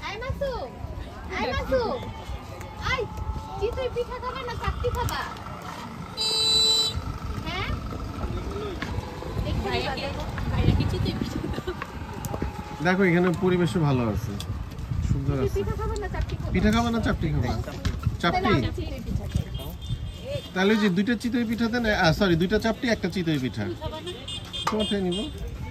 I Masum আই চিতই পিঠা খাবা না চাকতি খাবা হ্যাঁ ভাইয়া কি চিতই পিঠা দেখো এখানে পরিবেশও ভালো আছে সুন্দর আছে পিঠা খাবা না চাপটি খাবা চাপটি তাহলে যে দুইটা চিতই পিঠা দেন সরি দুইটা চাপটি একটা চিতই পিঠা তোমার থেকে নিব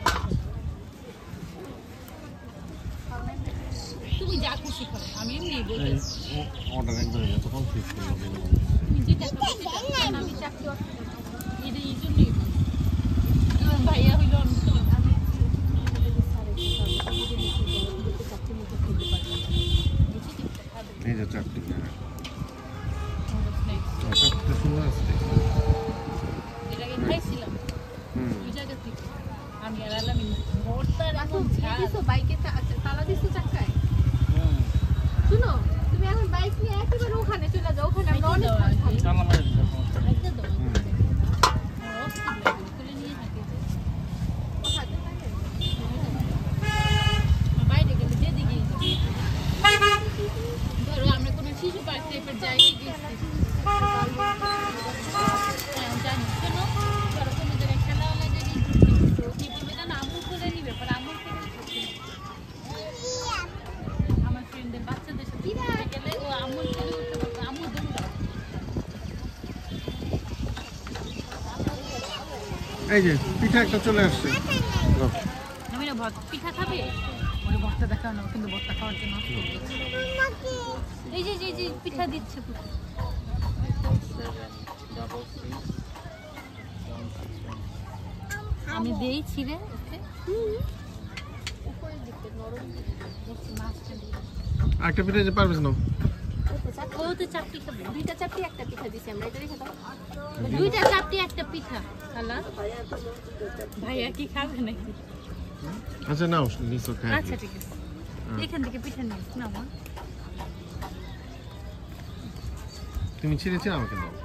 তুমি যা খুশি করো আমি এমনি বলতেছি অর্ডার একবার হয়ে তো কনফিউজ করব তুমি যেটা খাবে আমি চাকরি এটা এই জন্যই ভাইয়া হইলো এই যে চাপটি চাপটি সুন্দর আছে এর আগে খাইছিলাম ওই জায়গা থেকে আমি আর আলামিন ভর্তার এখন দিছো বাইকে তালা দিছো চাকায় শুনো তুমি এখন বাইক নিয়ে একেবারে ওখানে চলে যাও ওখানে আমরা অনেক তালা মারা দিছো একটা দাও খুলে নিয়ে থাকে বাইরে গেলে যেদিকে ধরো আমরা কোনো শিশু পার্ক টাইপের জায়গায় গেছি জানি শোনো ধরো কোনো জায়গায় খেলাওয়ালা জায়গায় কি বলবে জানো আমুল করে নিবে পরে আমুল করে আমার ফ্রেন্ডের বাচ্চাদের সাথে গেলে ও আমুল করে উঠতে পারবে আমুল দৌড়াও এই যে পিঠা একটা চলে আসছে আমি না পিঠা খাবে ওরে ভর্তা দেখাও না কিন্তু ভর্তা খাওয়ার জন্য এই যে পিঠা দিচ্ছে আমি দেই ছিঁড়ে ওকে উপরের দিকে নরম মাছটা দিয়ে একটা পিঠা যে পারবে না ও তো চাপটি খাবে দুইটা চাপটি একটা পিঠা দিছি আমরা এটা রেখে দাও দুইটা চাপটি একটা পিঠা খালা ভাইয়া কি খাবে নাকি আচ্ছা নাও নিছো খাই আচ্ছা ঠিক আছে এখান থেকে পিঠা নিয়ে নাও মা তুমি ছিঁড়েছো আমাকে দাও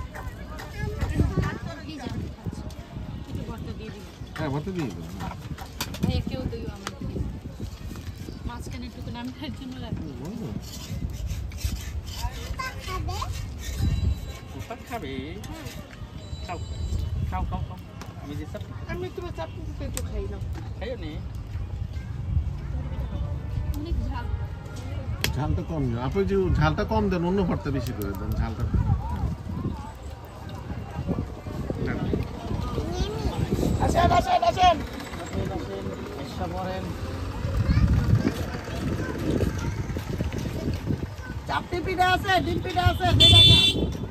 হ্যাঁ ভর্তা দিয়ে দেবো ভাইয়া কেউ দিও আমাকে মাঝখানে একটু নামটার জন্য রাখবো খাবে খাও খাও খাও খাও আমি যে সব আমি তোমার চাপটি একটু খাই না খাইও নি অনেক ঝাল ঝালটা কম দেন আপনি যে ঝালটা কম দেন অন্য ভর্তা বেশি করে দেন ঝালটা আসেন চাপটি পিঠা আছে ডিম পিঠা আছে